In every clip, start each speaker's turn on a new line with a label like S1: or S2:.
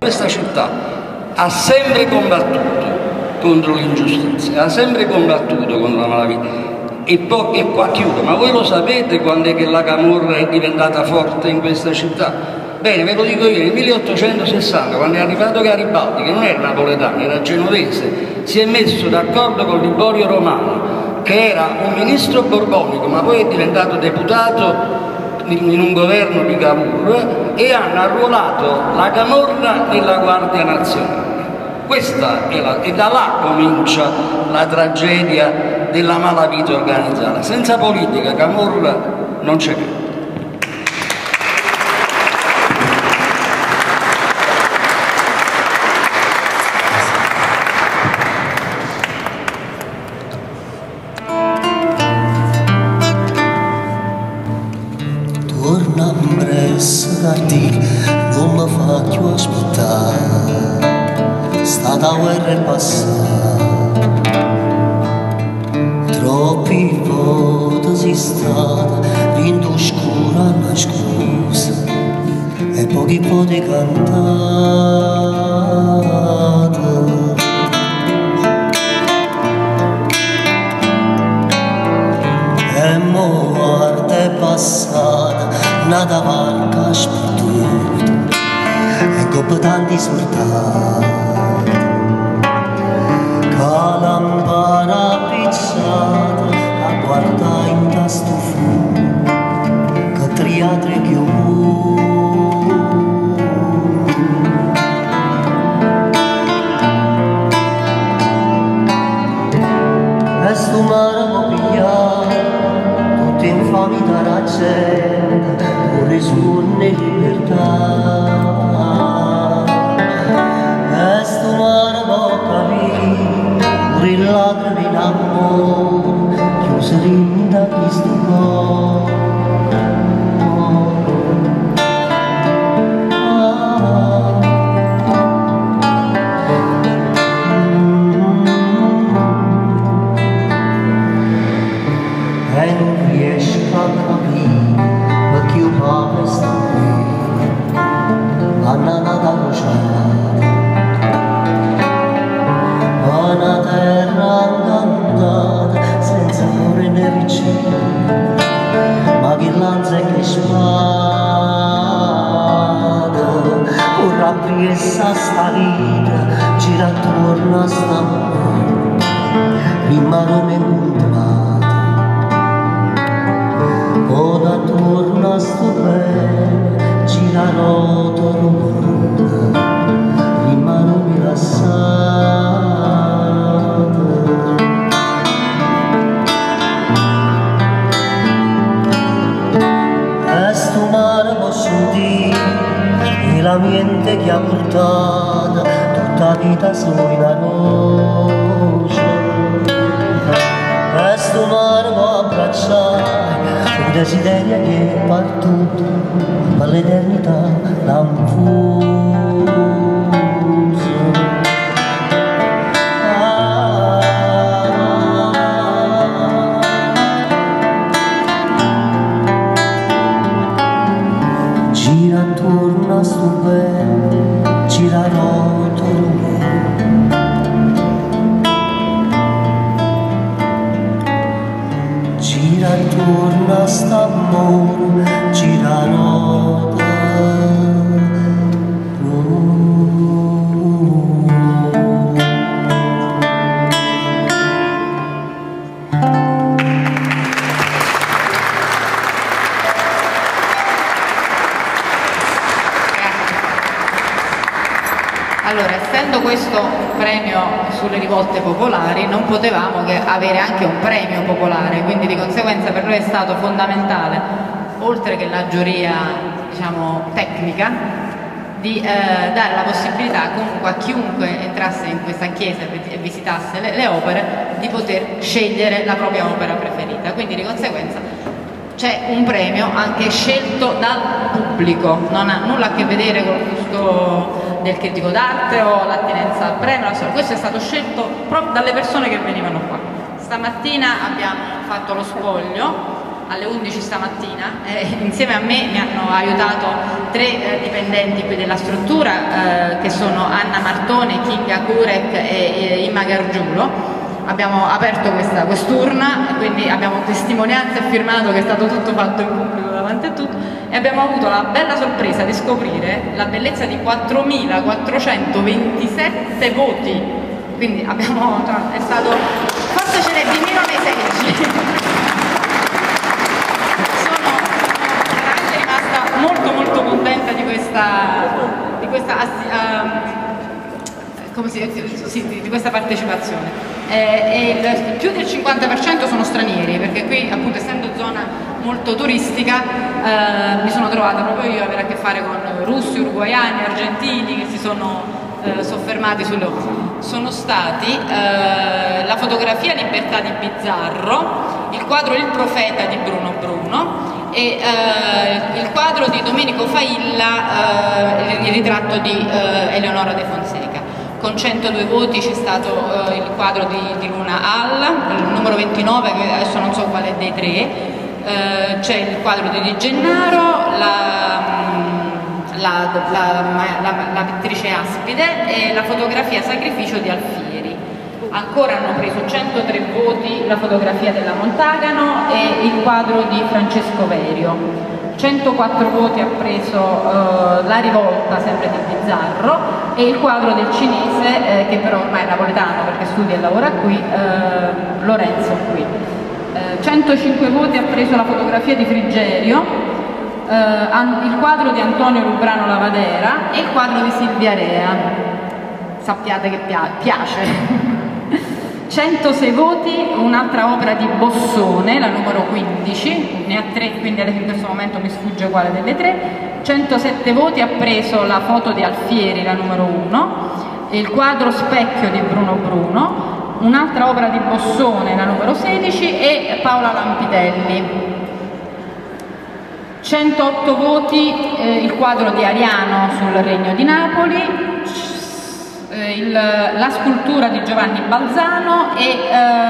S1: questa città ha sempre combattuto contro l'ingiustizia, ha sempre combattuto contro la malavita. E qua chiudo, ma voi lo sapete quando è che la camorra è diventata forte in questa città? Bene, ve lo dico io, nel 1860, quando è arrivato Garibaldi, che non era napoletano, era genovese, si è messo d'accordo con Liborio Romano, che era un ministro borbonico, ma poi è diventato deputato in un governo di Cavour, e hanno arruolato la camorra nella Guardia Nazionale. Questa è e da là comincia la tragedia della malavita organizzata. Senza politica, camorra non c'è più.
S2: Torna presso da te, non mi fa più aspettare, stata guerra è passata. Troppi volte si stata, vinto scura nascosta, e pochi pochi cantata. E mo guarda è passata, nata varca sperduta, e coppa tanti sfortati. Calambara pizzata, a guardare in tasto fu, che triatre chiude. E sto mare può pigliare, tutti infami dalla gente, con le sue libertà. E sto mare può capire, pure il ladro dell'amore, chiuso da questo cuore. E non riesco a capire perché io papà sta qui, a nata crociata, una terra incantata, senza cuore né vicino, ma che lanza e che spada, ora priessa sta vita, gira attorno a sta mondo, rimane incontrata, ora attorno a sto bene, gira rotolo mondo, rimane rilassata. E la mente che ha portato tutta vita solo in anoce, e sto mare può abbracciare un desiderio che è partito per l'eternità l'anfuso. Gira attorno a sto bene, gira rotolo mondo, gira attorno a st'amore, gira rotolo.
S3: Allora, essendo questo premio sulle rivolte popolari, non potevamo che avere anche un premio popolare, quindi di conseguenza per noi è stato fondamentale, oltre che la giuria, diciamo, tecnica, di dare la possibilità comunque a chiunque entrasse in questa chiesa e visitasse le opere di poter scegliere la propria opera preferita, quindi di conseguenza c'è un premio anche scelto dal pubblico, non ha nulla a che vedere con il gusto del critico d'arte o l'attinenza al premio, questo è stato scelto proprio dalle persone che venivano qua. Stamattina abbiamo fatto lo spoglio alle 11 stamattina, insieme a me mi hanno aiutato 3 dipendenti qui della struttura che sono Anna Martone, Kinga Kurek e Imma Gargiulo. Abbiamo aperto quest'urna, quindi abbiamo testimonianza e firmato che è stato tutto fatto in pubblico davanti a tutti, e abbiamo avuto la bella sorpresa di scoprire la bellezza di 4.427 voti, quindi abbiamo, è stato, forse ce n'è di meno nei seggi. Sono veramente rimasta molto contenta di questa partecipazione. Più del 50% sono stranieri, perché qui, appunto, essendo zona molto turistica, mi sono trovata proprio io a avere a che fare con russi, uruguaiani, argentini che si sono soffermati sulle sono stati la fotografia Libertà di Bizzarro, il quadro Il Profeta di Bruno Bruno e il quadro di Domenico Failla, il ritratto di Eleonora De Fonseca. Con 102 voti c'è stato il quadro di Luna Hall, il numero 29, che adesso non so quale dei 3, c'è il quadro di Di Gennaro, la pittrice Aspide e la fotografia Sacrificio di Alfieri. Ancora hanno preso 103 voti la fotografia della Montagano e il quadro di Francesco Verio. 104 voti ha preso La Rivolta, sempre di Bizzarro, e il quadro del cinese, che però ormai è napoletano perché studia e lavora qui, Lorenzo qui. 105 voti ha preso la fotografia di Frigerio, il quadro di Antonio Lubrano Lavadera e il quadro di Silvia Rea. Sappiate che piace. 106 voti, un'altra opera di Bossone, la numero 15, ne ha 3, quindi adesso in questo momento mi sfugge quale delle 3. 107 voti ha preso la foto di Alfieri, la numero 1, il quadro Specchio di Bruno Bruno, un'altra opera di Bossone, la numero 16, e Paola Lampitelli. 108 voti il quadro di Ariano sul Regno di Napoli, la scultura di Giovanni Balzano e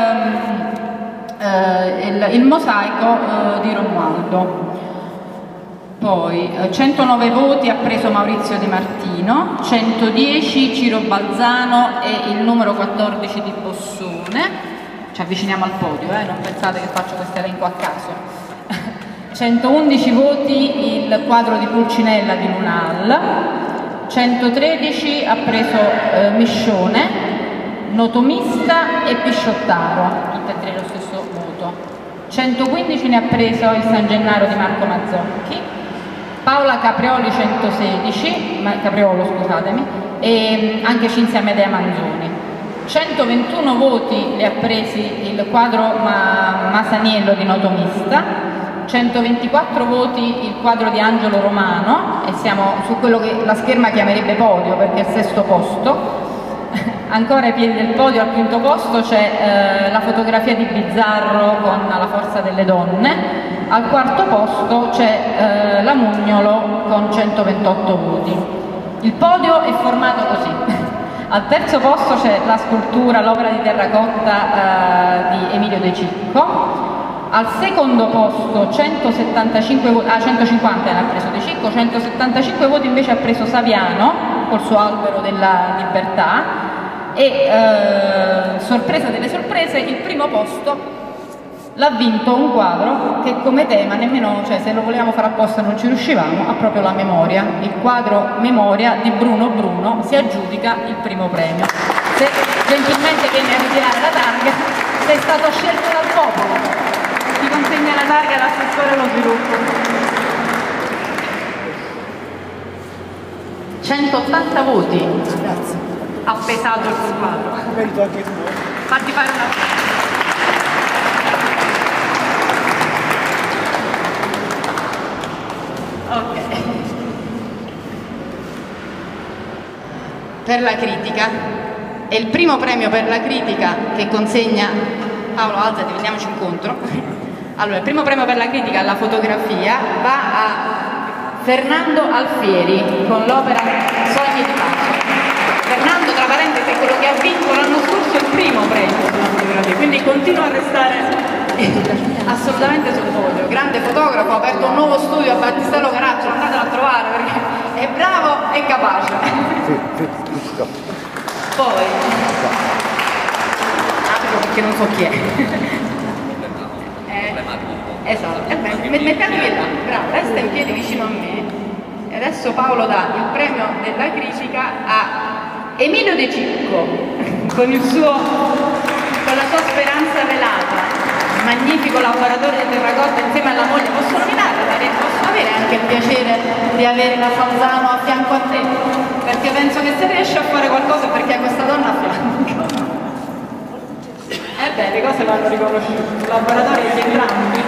S3: il mosaico di Romualdo. Poi 109 voti ha preso Maurizio De Martino, 110 Ciro Balzano e il numero 14 di Bossone. Ci avviciniamo al podio, non pensate che faccio questo elenco a caso. 111 voti il quadro di Pulcinella di Lunal, 113 ha preso Miscione, Notomista e Pisciottaro, tutte e 3 lo stesso voto. 115 ne ha preso il San Gennaro di Marco Mazzocchi, Paola Capriolo, scusatemi, e anche Cinzia Medea Manzoni. 121 voti li ha presi il quadro Masaniello di Notomista, 124 voti il quadro di Angelo Romano, e siamo su quello che la scherma chiamerebbe podio perché è il 6° posto. Ancora ai piedi del podio, al 5° posto, c'è la fotografia di Bizzarro con La forza delle donne, al 4° posto c'è la Mugnolo con 128 voti. Il podio è formato così: al 3° posto c'è la scultura, l'opera di terracotta di Emilio De Cicco. Al 2° posto 175 voti, 150 ne ha preso De Cicco, 175 voti invece ha preso Saviano col suo Albero della Libertà, e sorpresa delle sorprese, il 1° posto l'ha vinto un quadro che come tema nemmeno, cioè se lo volevamo fare apposta non ci riuscivamo, ha proprio la memoria. Il quadro Memoria di Bruno Bruno si aggiudica il 1° premio. Se gentilmente viene a ritirare la targa, sei stato scelto dal popolo. Ti consegna la targa all'assessore allo sviluppo. 180 voti. Grazie. Ha pesato il tuo quadro.
S4: Merito anche tu.
S3: Fatti fare una... Ok. Per la critica. È il 1° premio per la critica che consegna... Paolo, alzati, veniamoci incontro. Allora, il 1° premio per la critica alla fotografia va a Fernando Alfieri con l'opera Sogni di pace. Fernando, tra parentesi, è quello che ha vinto l'anno scorso il 1° premio sulla fotografia, quindi continua a restare assolutamente sul podio, grande fotografo, ha aperto un nuovo studio a Battistello Caracciolo, andatelo a trovare perché è bravo e capace. Poi, perché non so chi è. Esatto, mettetevi là, bravo, resta in piedi vicino a me. E adesso Paolo dà il premio della critica a Emilio De Cicco con la sua Speranza velata, magnifico lavoratore di terracotta insieme alla moglie. Posso nominare? Posso avere anche il piacere di avere la Falzano a fianco a te, perché penso che se riesci a fare qualcosa è perché hai questa donna a fianco. Le cose vanno riconosciute, collaboratori di entrambi.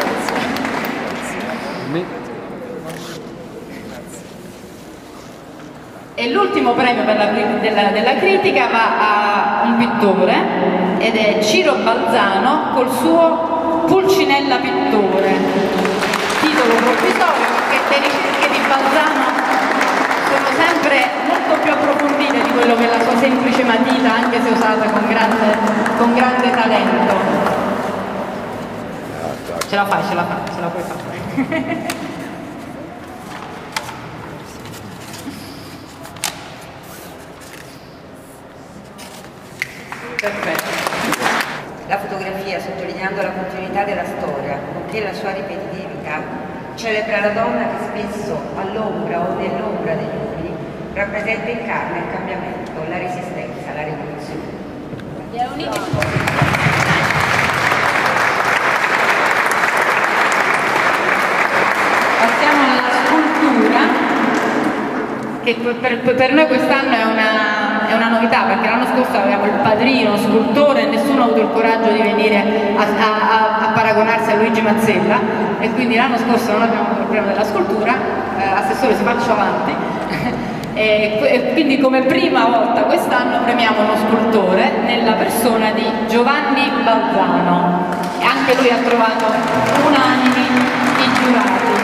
S3: E l'ultimo premio della critica va a un pittore ed è Ciro Balzano col suo Pulcinella Pittore, titolo provvisorio perché le ricerche di Balzano sono sempre molto più approfondite di quello che è la sua semplice matita, anche se usata con grande talento. Ce la puoi fare. Perfetto.
S4: La fotografia, sottolineando la continuità della storia, nonché la sua ripetitività, celebra la donna che spesso, all'ombra o nell'ombra degli uomini, rappresenta in carne il cambiamento, la resistenza, la rivoluzione.
S3: Passiamo alla scultura, che per noi quest'anno è una novità, perché l'anno scorso avevamo il padrino scultore e nessuno ha avuto il coraggio di venire a paragonarsi a Luigi Mazzella, e quindi l'anno scorso non abbiamo avuto il premio della scultura. Assessore, si faccio avanti. E quindi come prima volta quest'anno premiamo uno scultore nella persona di Giovanni Balzano, e anche lui ha trovato unanimi i giurati.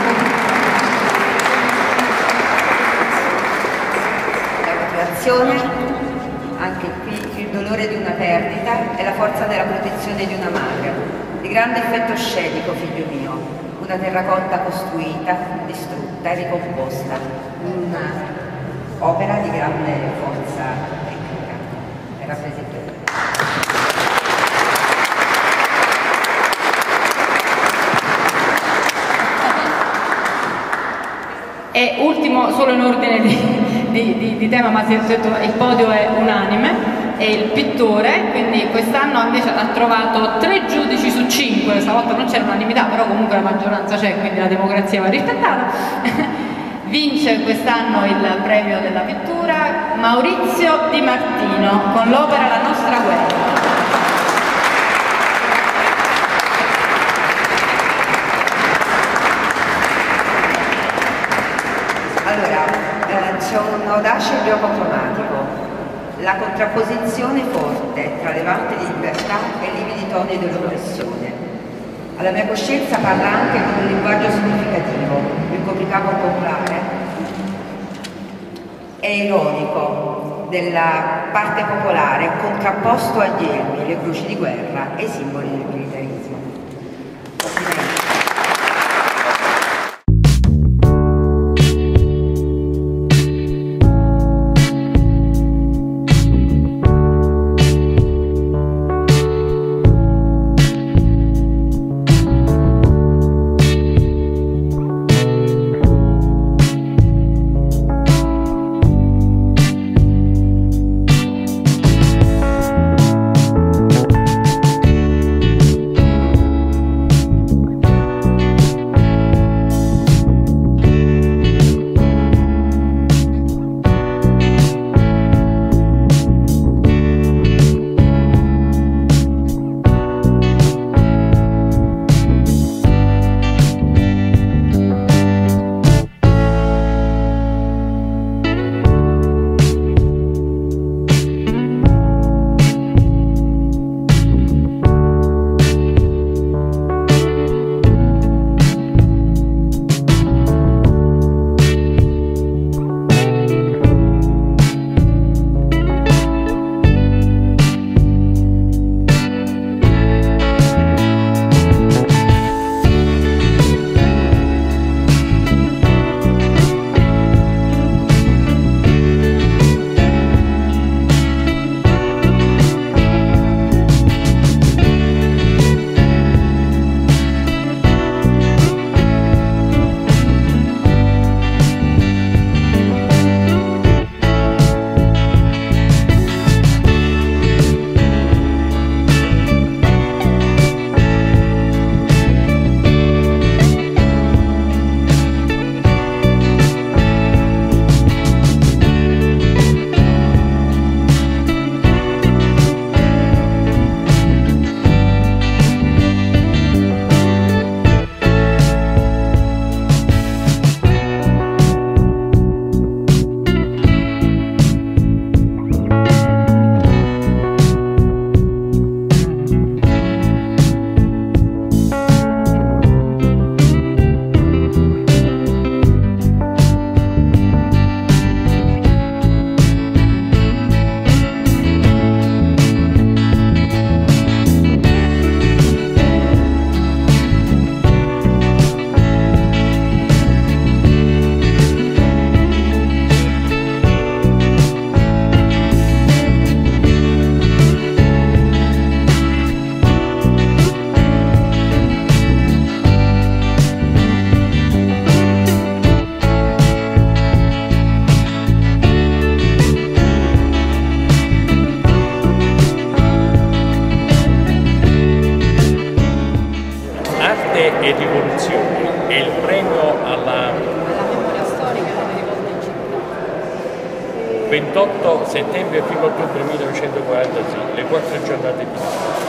S4: Anche qui il dolore di una perdita e la forza della protezione di una madre. Di grande effetto scenico, figlio mio, una terracotta costruita, distrutta e ricomposta, un'opera di grande forza tecnica e rappresentativa.
S3: E ultimo, solo in ordine di tema, ma si è detto il podio è unanime, è il pittore, quindi quest'anno invece ha trovato 3 giudici su 5, stavolta non c'è unanimità, però comunque la maggioranza c'è, quindi la democrazia va rispettata. Vince quest'anno il premio della pittura Maurizio Di Martino con l'opera La nostra guerra.
S4: C'è un audace gioco cromatico, la contrapposizione forte tra levante di libertà e lividi toni dell'oppressione. Alla mia coscienza parla anche con un linguaggio significativo, il copricapo popolare è ironico della parte popolare contrapposto agli elmi, le croci di guerra e i simboli del militarismo.
S5: Passiamo alla
S3: memoria storica delle rivolte in città.
S5: 28 settembre e 1 ottobre 1943, le 4 giornate di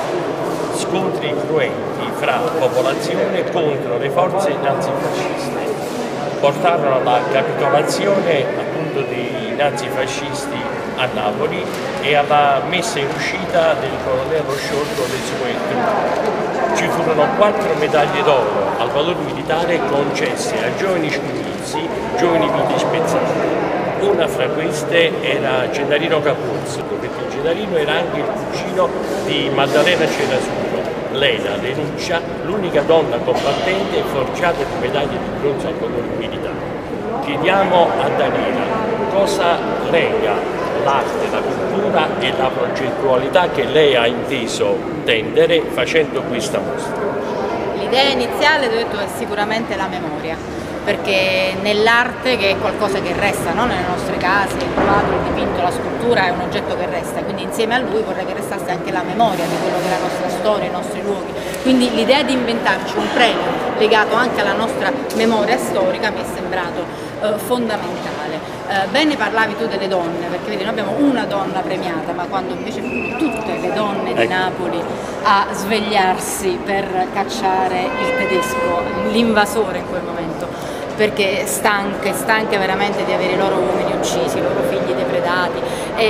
S5: scontri cruenti fra popolazione contro le forze nazifasciste. Portarono alla capitolazione appunto dei nazifascisti a Napoli e alla messa in uscita del colonnello sciolto le sue truppe. Ci furono 4 medaglie d'oro al valore militare concesse a giovani scugnizi, giovani vite spezzate. Una fra queste era Gennarino Capuzzo, perché Gennarino era anche il cugino di Maddalena Cerasuto. Lei, la Lenuccia, l'unica donna combattente forgiata di medaglie di bronzo al valore militare. Chiediamo a Daniela cosa lega l'arte, la cultura e la progettualità che lei ha inteso tendere facendo questa mostra.
S3: L'idea iniziale, ho detto, è sicuramente la memoria, perché nell'arte, che è qualcosa che resta, no? Nelle nostre case, il quadro, il dipinto, la scultura è un oggetto che resta, quindi insieme a lui vorrei che restasse anche la memoria di quello che è la nostra storia, i nostri luoghi. Quindi l'idea di inventarci un premio legato anche alla nostra memoria storica mi è sembrato fondamentale. Bene parlavi tu delle donne, perché vedi, noi abbiamo una donna premiata, ma quando invece furono tutte le donne di Napoli a svegliarsi per cacciare il tedesco, l'invasore in quel momento, perché stanche veramente di avere i loro uomini uccisi, i loro figli depredati,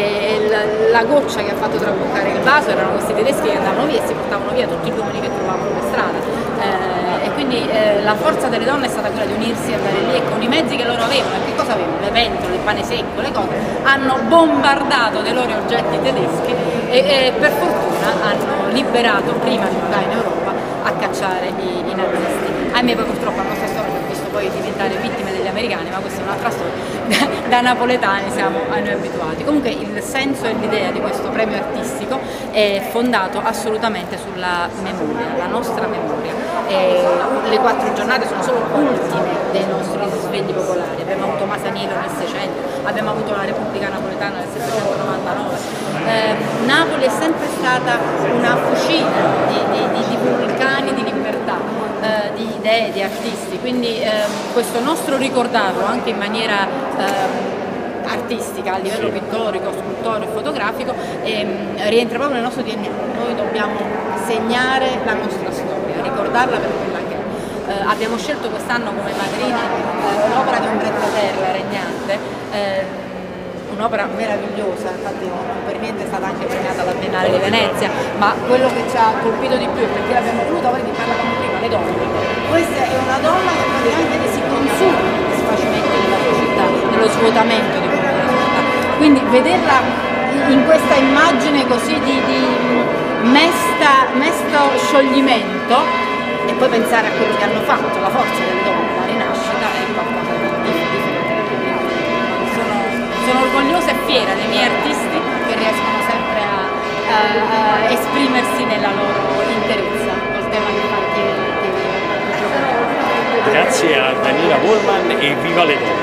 S3: e la goccia che ha fatto traboccare il vaso erano questi tedeschi che andavano via e si portavano via tutti gli uomini che trovavano per strada. E quindi la forza delle donne è stata quella di unirsi e andare lì, e con i mezzi che loro avevano, e che cosa avevano? Le pentole, il pane secco, le cose, hanno bombardato dei loro oggetti tedeschi e per fortuna hanno liberato prima città in Europa a cacciare i nazisti. Ahimè, poi purtroppo la nostra storia ci ha visto poi diventare vittime degli americani, ma questa è un'altra storia. Da napoletani siamo a noi abituati. Comunque il senso e l'idea di questo premio artistico è fondato assolutamente sulla memoria, la nostra memoria. Le 4 giornate sono solo ultime dei nostri risvegli popolari. Abbiamo avuto Masanilo nel 600, abbiamo avuto la Repubblica Napoletana nel 799. Napoli è sempre stata una fucina di vulcani, di libertà, di idee, di artisti, quindi questo nostro ricordarlo anche in maniera artistica, a livello pittorico, scultorico, fotografico, rientra proprio nel nostro DNA. Noi dobbiamo segnare la nostra storia, ricordarla per quella che è. Abbiamo scelto quest'anno come madrina l'opera di Umberto Terra, Regnante, un'opera meravigliosa, infatti non per niente è stata anche premiata alla Biennale di Venezia, ma quello che ci ha colpito di più, perché l'abbiamo voluta, voi parlavamo prima, le donne. Questa è una donna che praticamente si consuma nel disfacimento della società, nello svuotamento di quella della società. Quindi vederla in questa immagine così di mesto scioglimento, e poi pensare a quello che hanno fatto, la forza delle donne, la rinascita, è qualcosa di sono orgogliosa e fiera dei miei artisti che riescono sempre a esprimersi nella loro interezza col tema che fa che
S5: Grazie a Daniela Wollman e viva le donne!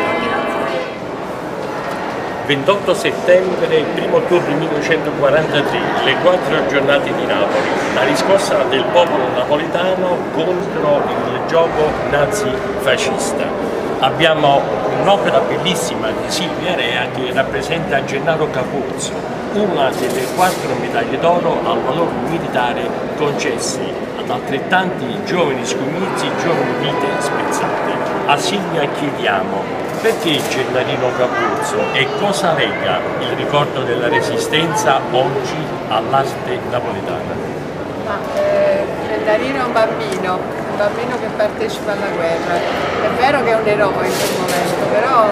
S5: 28 settembre e 1 ottobre 1943, le 4 giornate di Napoli, la riscossa del popolo napoletano contro il gioco nazifascista. Abbiamo un'opera bellissima di Silvia Rea che rappresenta Gennaro Capuzzo, una delle 4 medaglie d'oro al valore militare concesse ad altrettanti giovani scugnizi, giovani vite spezzate. A Silvia chiediamo: perché Gennarino Capuzzo e cosa lega il ricordo della Resistenza oggi all'arte napoletana?
S6: Gennarino è un bambino che partecipa alla guerra. È vero che è un eroe in quel momento, però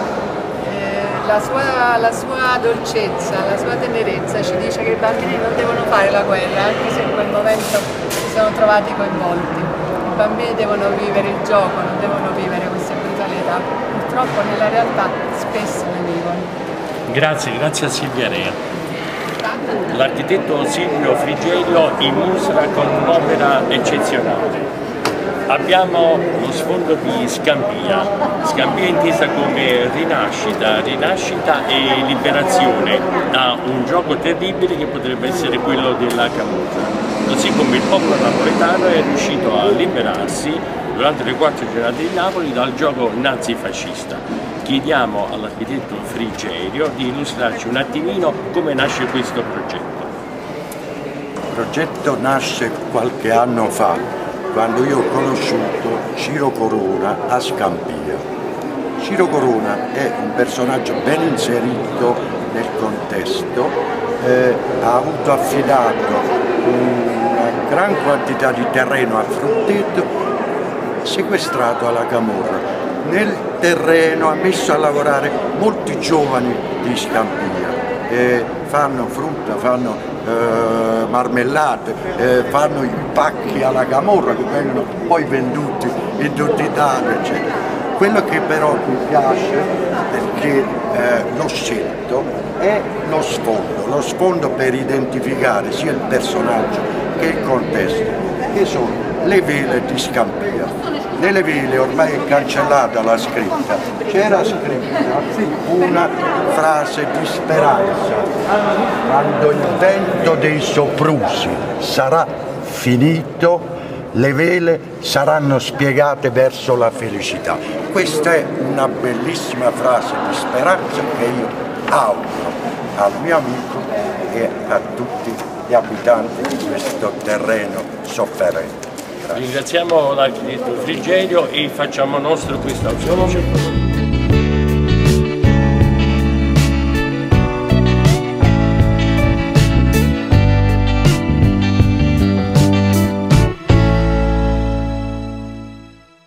S6: la sua dolcezza, la sua tenerezza ci dice che i bambini non devono fare la guerra, anche se in quel momento si sono trovati coinvolti. I bambini devono vivere il gioco, non devono vivere queste brutalità. Purtroppo nella realtà spesso le vivono.
S5: Grazie a Silvia Rea. L'architetto Silvio Frigello illustra con un'opera eccezionale. Abbiamo lo sfondo di Scampia intesa come rinascita e liberazione da un gioco terribile che potrebbe essere quello della camorra. Così come il popolo napoletano è riuscito a liberarsi durante le 4 giornate di Napoli dal gioco nazifascista. Chiediamo all'architetto Frigerio di illustrarci un attimino come nasce questo progetto.
S7: Il progetto nasce qualche anno fa, quando io ho conosciuto Ciro Corona a Scampia. Ciro Corona è un personaggio ben inserito nel contesto, ha avuto affidato una gran quantità di terreno a Frutteto, sequestrato alla camorra. Nel terreno ha messo a lavorare molti giovani di Scampia, fanno frutta, fanno marmellate, fanno i pacchi alla camorra che vengono poi venduti in tutta Italia, eccetera. Quello che però mi piace, perché l'ho scelto, è lo sfondo per identificare sia il personaggio che il contesto, che sono le vele di Scampia. Nelle vele ormai è cancellata la scritta, c'era scritta una frase di speranza: quando il vento dei soprusi sarà finito, le vele saranno spiegate verso la felicità. Questa è una bellissima frase di speranza che io auguro al mio amico e a tutti gli abitanti di questo terreno sofferente. Grazie.
S5: Ringraziamo l'architetto Frigerio e facciamo nostro questo auspicio.